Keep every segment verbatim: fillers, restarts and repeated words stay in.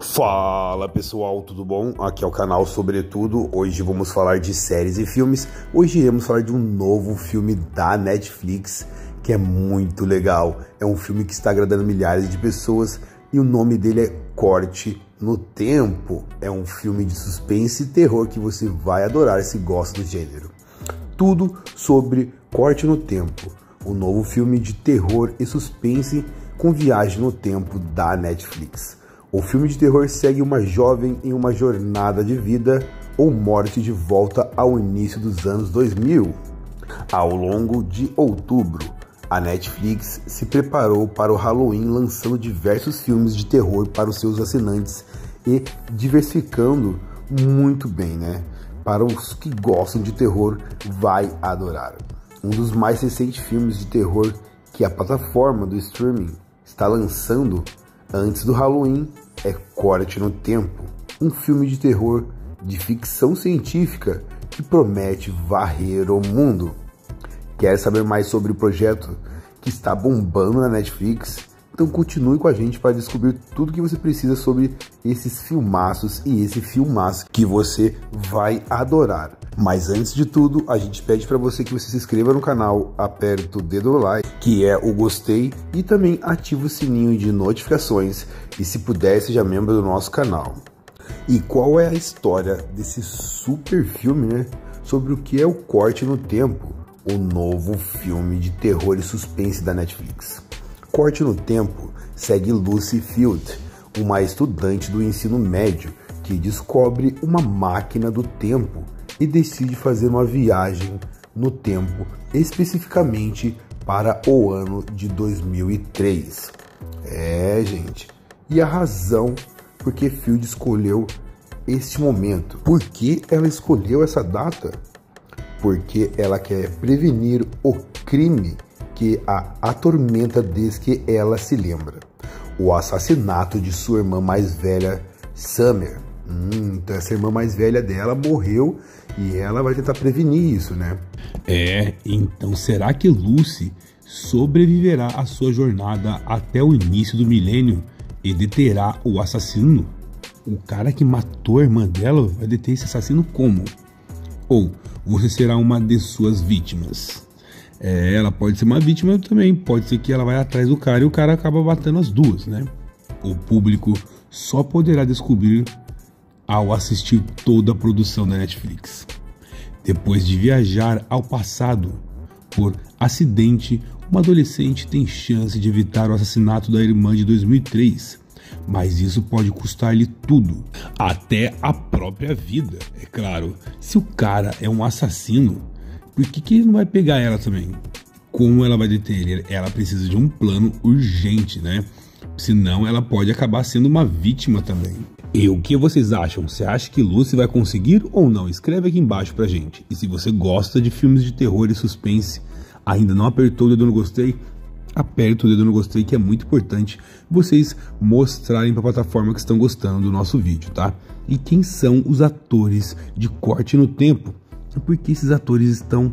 Fala pessoal, tudo bom? Aqui é o canal Sobretudo. Hoje vamos falar de séries e filmes. Hoje iremos falar de um novo filme da Netflix que é muito legal. É um filme que está agradando milhares de pessoas e o nome dele é Corte no Tempo. É um filme de suspense e terror que você vai adorar se gosta do gênero. Tudo sobre Corte no Tempo, o novo filme de terror e suspense com viagem no tempo da Netflix. O filme de terror segue uma jovem em uma jornada de vida ou morte de volta ao início dos anos dois mil. Ao longo de outubro, a Netflix se preparou para o Halloween lançando diversos filmes de terror para os seus assinantes e diversificando muito bem, né? Para os que gostam de terror, vai adorar. Um dos mais recentes filmes de terror que a plataforma do streaming está lançando antes do Halloween é Corte no Tempo, um filme de terror de ficção científica que promete varrer o mundo. Quer saber mais sobre o projeto que está bombando na Netflix? Então continue com a gente para descobrir tudo que você precisa sobre esses filmaços e esse filmaço que você vai adorar. Mas antes de tudo, a gente pede para você que você se inscreva no canal, aperte o dedo no like, que é o gostei, e também ative o sininho de notificações e, se puder, seja membro do nosso canal. E qual é a história desse super filme, né? Sobre o que é o Corte no Tempo, o novo filme de terror e suspense da Netflix. Corte no Tempo segue Lucy Field, uma estudante do ensino médio que descobre uma máquina do tempo e decide fazer uma viagem no tempo, especificamente para o ano de dois mil e três. É, gente, e a razão por que Field escolheu este momento? Por que ela escolheu essa data? Porque ela quer prevenir o crime que a atormenta desde que ela se lembra: o assassinato de sua irmã mais velha, Summer. Hum, então essa irmã mais velha dela morreu e ela vai tentar prevenir isso, né? É, então será que Lucy sobreviverá à sua jornada até o início do milênio e deterá o assassino? O cara que matou a irmã dela vai deter esse assassino como? Ou você será uma de suas vítimas? É, ela pode ser uma vítima também, pode ser que ela vai atrás do cara e o cara acaba matando as duas, né? O público só poderá descobrir ao assistir toda a produção da Netflix. Depois de viajar ao passado por acidente, uma adolescente tem chance de evitar o assassinato da irmã de dois mil e três, mas isso pode custar-lhe tudo, até a própria vida. É claro, se o cara é um assassino, por que que ele não vai pegar ela também? Como ela vai deter ele? Ela precisa de um plano urgente, né? Senão ela pode acabar sendo uma vítima também. E o que vocês acham? Você acha que Lucy vai conseguir ou não? Escreve aqui embaixo pra gente. E se você gosta de filmes de terror e suspense, ainda não apertou o dedo no gostei? Aperta o dedo no gostei, que é muito importante vocês mostrarem para a plataforma que estão gostando do nosso vídeo, tá? E quem são os atores de Corte no Tempo? Porque esses atores estão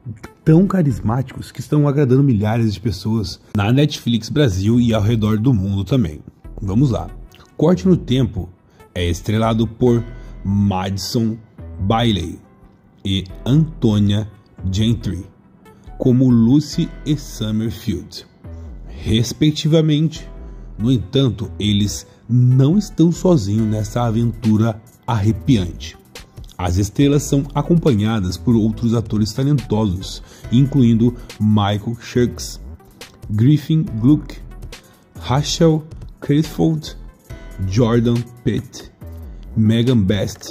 tão carismáticos que estão agradando milhares de pessoas na Netflix Brasil e ao redor do mundo também. Vamos lá. Corte no Tempo é estrelado por Madison Bailey e Antonia Gentry como Lucy e Summerfield, respectivamente. No entanto, eles não estão sozinhos nessa aventura arrepiante. As estrelas são acompanhadas por outros atores talentosos, incluindo Michael Shirks, Griffin Gluck, Rachel Crisfold, Jordan Pitt, Megan Best,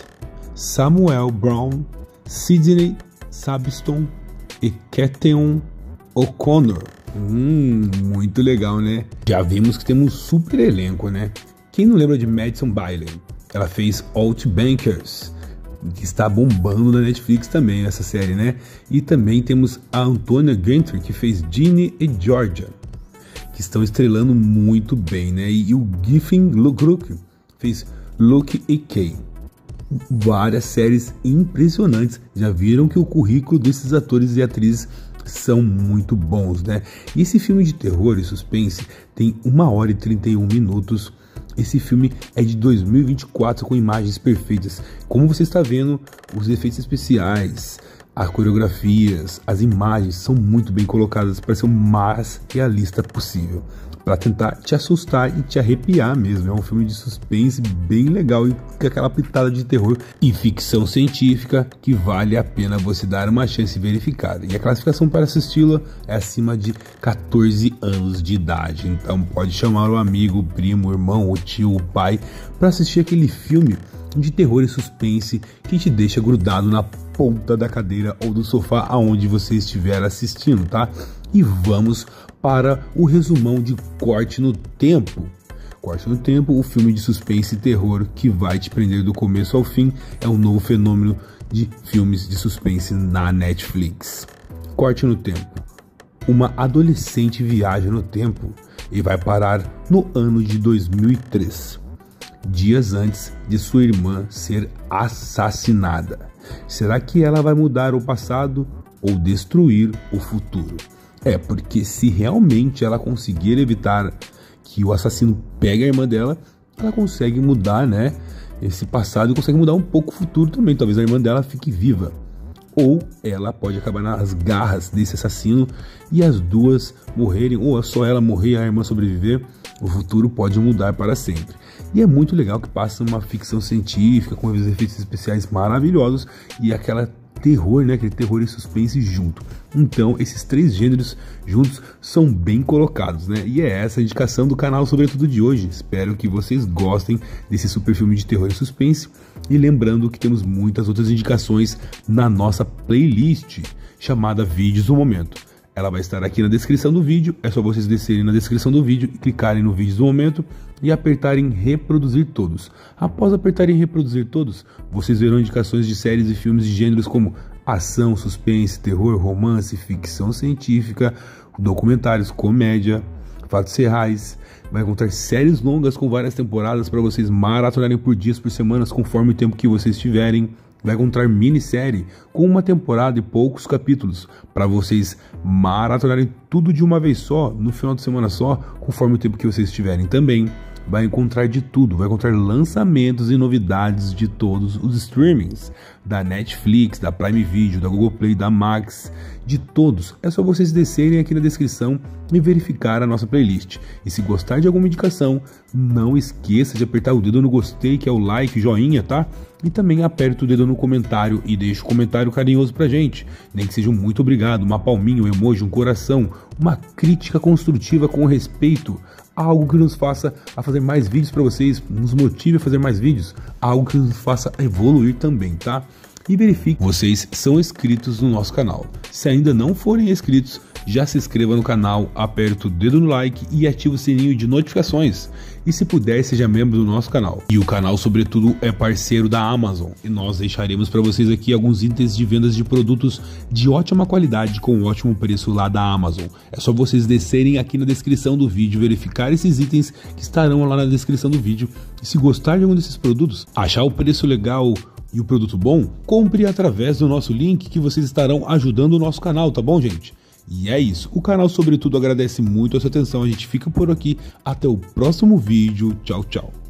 Samuel Brown, Sidney Sabston e Keteon O'Connor. Hum, muito legal, né? Já vimos que temos um super elenco, né? Quem não lembra de Madison Bailey? Ela fez Outbankers, que está bombando na Netflix também, essa série, né? E também temos a Antonia Gentry, que fez Ginny e Georgia, que estão estrelando muito bem, né? E o Griffin Gluck fez Luke e Kay. Várias séries impressionantes. Já viram que o currículo desses atores e atrizes são muito bons, né? E esse filme de terror e suspense tem uma hora e trinta e um minutos Esse filme é de dois mil e vinte e quatro com imagens perfeitas. Como você está vendo, os efeitos especiais, as coreografias, as imagens são muito bem colocadas para ser o mais realista possível, para tentar te assustar e te arrepiar mesmo. É um filme de suspense bem legal e com aquela pitada de terror e ficção científica que vale a pena você dar uma chance verificada. E a classificação para assisti-la é acima de quatorze anos de idade. Então pode chamar o amigo, o primo, o irmão, o tio, o pai para assistir aquele filme de terror e suspense que te deixa grudado na ponta da cadeira ou do sofá aonde você estiver assistindo, tá? E vamos para o resumão de Corte no Tempo. Corte no Tempo, o filme de suspense e terror que vai te prender do começo ao fim, é um novo fenômeno de filmes de suspense na Netflix. Corte no Tempo. Uma adolescente viaja no tempo e vai parar no ano de dois mil e três, dias antes de sua irmã ser assassinada. Será que ela vai mudar o passado ou destruir o futuro? É, porque se realmente ela conseguir evitar que o assassino pegue a irmã dela, ela consegue mudar, né, esse passado e consegue mudar um pouco o futuro também. Talvez a irmã dela fique viva. Ou ela pode acabar nas garras desse assassino e as duas morrerem, ou só ela morrer e a irmã sobreviver. O futuro pode mudar para sempre. E é muito legal que passa uma ficção científica com efeitos especiais maravilhosos e aquela terror, né, aquele terror e suspense junto. Então esses três gêneros juntos são bem colocados, né? E é essa a indicação do canal Sobretudo de hoje. Espero que vocês gostem desse super filme de terror e suspense. E lembrando que temos muitas outras indicações na nossa playlist chamada Vídeos do Momento. Ela vai estar aqui na descrição do vídeo, é só vocês descerem na descrição do vídeo e clicarem no Vídeos do Momento e apertarem Reproduzir Todos. Após apertarem Reproduzir Todos, vocês verão indicações de séries e filmes de gêneros como ação, suspense, terror, romance, ficção científica, documentários, comédia, fatos reais. Vai encontrar séries longas com várias temporadas para vocês maratonarem por dias, por semanas, conforme o tempo que vocês tiverem. Vai encontrar minissérie com uma temporada e poucos capítulos para vocês maratonarem tudo de uma vez só, no final de semana só, conforme o tempo que vocês tiverem também. Vai encontrar de tudo, vai encontrar lançamentos e novidades de todos os streamings, da Netflix, da Prime Video, da Google Play, da Max, de todos. É só vocês descerem aqui na descrição e verificar a nossa playlist. E se gostar de alguma indicação, não esqueça de apertar o dedo no gostei, que é o like, joinha, tá? E também aperta o dedo no comentário e deixa um comentário carinhoso pra gente. Nem que seja um muito obrigado, uma palminha, um emoji, um coração, uma crítica construtiva com respeito, algo que nos faça a fazer mais vídeos para vocês, nos motive a fazer mais vídeos, algo que nos faça evoluir também, tá? E verifique, vocês são inscritos no nosso canal. Se ainda não forem inscritos, já se inscreva no canal, aperta o dedo no like e ativa o sininho de notificações. E se puder, seja membro do nosso canal. E o canal, sobretudo, é parceiro da Amazon. E nós deixaremos para vocês aqui alguns itens de vendas de produtos de ótima qualidade com ótimo preço lá da Amazon. É só vocês descerem aqui na descrição do vídeo, verificar esses itens que estarão lá na descrição do vídeo. E se gostar de algum desses produtos, achar o preço legal e o produto bom, compre através do nosso link que vocês estarão ajudando o nosso canal, tá bom, gente? E é isso, o canal Sobretudo agradece muito a sua atenção, a gente fica por aqui, até o próximo vídeo, tchau, tchau.